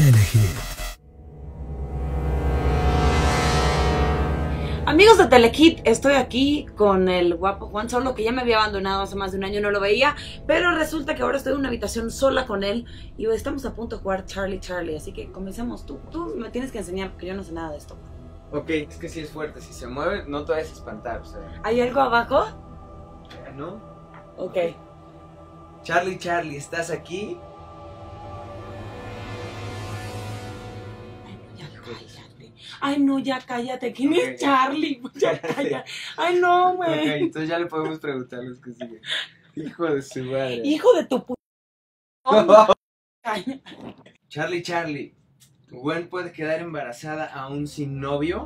Telehit. Amigos de Telehit, estoy aquí con el guapo Juan Solo, que ya me había abandonado hace más de un año, no lo veía, pero resulta que ahora estoy en una habitación sola con él y estamos a punto de jugar Charlie Charlie, así que comencemos. Tú me tienes que enseñar porque yo no sé nada de esto. Ok, es que sí es fuerte, si se mueve no te vayas a espantar, o sea. ¿Hay algo abajo? ¿No? Ok. Charlie Charlie, ¿estás aquí? Ay, no, ya cállate. ¿Quién es Ok. Charlie? Ya cállate. Ay, no, Ok, güey. entonces ya le podemos preguntar a los que siguen. Hijo de su madre. Hijo de tu Charlie Charlie, ¿Gwen puede quedar embarazada aún sin novio?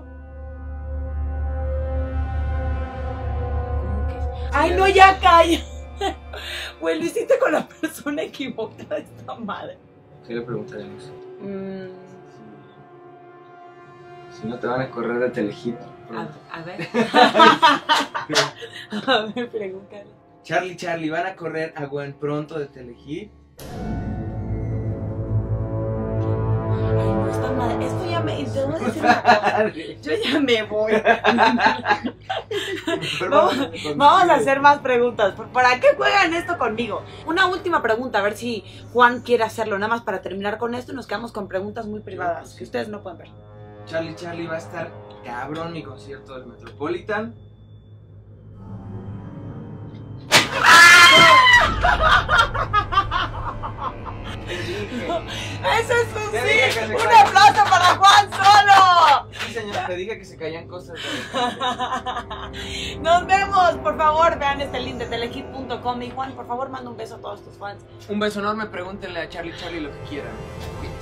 Ay, no, ya calla. Güey, lo hiciste con la persona equivocada, esta madre. ¿Qué le preguntaremos? Mm, Si no te van a correr de Telehit. a ver. A ver, pregúntale. Charlie Charlie, ¿van a correr a Gwen pronto de Telehit? Ay, no, esta madre. Esto ya me. Te voy a decir una cosa. Yo ya me voy. Vamos a hacer más preguntas. ¿Para qué juegan esto conmigo? Una última pregunta, a ver si Juan quiere hacerlo. Nada más para terminar con esto y nos quedamos con preguntas muy privadas que ustedes no pueden ver. Charlie Charlie, va a estar cabrón mi concierto del Metropolitan. ¡Eso es un Te dije que sí! se ¡Un calle. aplauso para Juan Solo! Sí, señor, te dije que se caían cosas. Nos vemos, por favor, vean este link de telehit.com y Juan, por favor, manda un beso a todos tus fans. Un beso enorme, pregúntenle a Charlie Charlie lo que quieran.